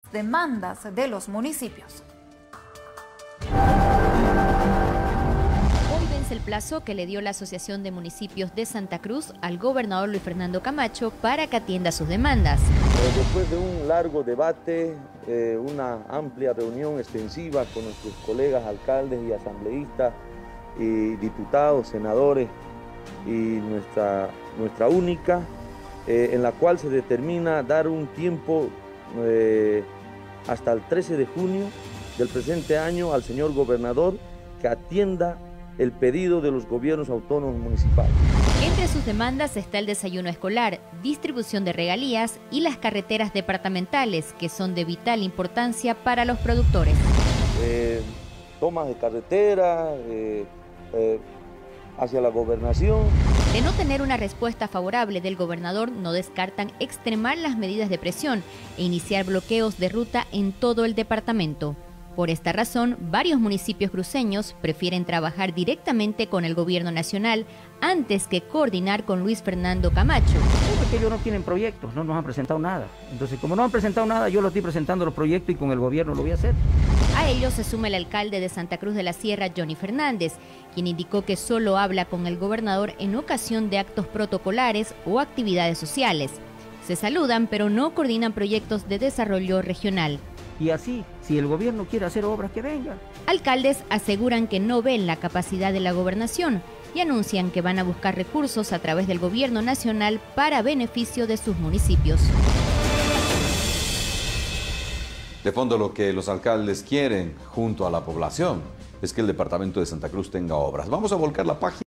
demandas de los municipios. Hoy vence el plazo que le dio la Asociación de Municipios de Santa Cruz al gobernador Luis Fernando Camacho para que atienda sus demandas. Después de un largo debate, una amplia reunión extensiva con nuestros colegas alcaldes y asambleístas, y diputados, senadores y nuestra única, en la cual se determina dar un tiempo hasta el 13 de junio del presente año al señor gobernador que atienda el pedido de los gobiernos autónomos municipales. Entre sus demandas está el desayuno escolar, distribución de regalías y las carreteras departamentales, que son de vital importancia para los productores. Tomas de carretera hacia la gobernación. De no tener una respuesta favorable del gobernador, no descartan extremar las medidas de presión e iniciar bloqueos de ruta en todo el departamento. Por esta razón, varios municipios cruceños prefieren trabajar directamente con el gobierno nacional antes que coordinar con Luis Fernando Camacho. Porque ellos no tienen proyectos, no nos han presentado nada. Entonces, como no han presentado nada, yo lo estoy presentando los proyectos y con el gobierno lo voy a hacer. A ello se suma el alcalde de Santa Cruz de la Sierra, Johnny Fernández, quien indicó que solo habla con el gobernador en ocasión de actos protocolares o actividades sociales. Se saludan, pero no coordinan proyectos de desarrollo regional. Y así, si el gobierno quiere hacer obras, que venga. Alcaldes aseguran que no ven la capacidad de la gobernación y anuncian que van a buscar recursos a través del gobierno nacional para beneficio de sus municipios. De fondo, lo que los alcaldes quieren junto a la población es que el departamento de Santa Cruz tenga obras. Vamos a volcar la página.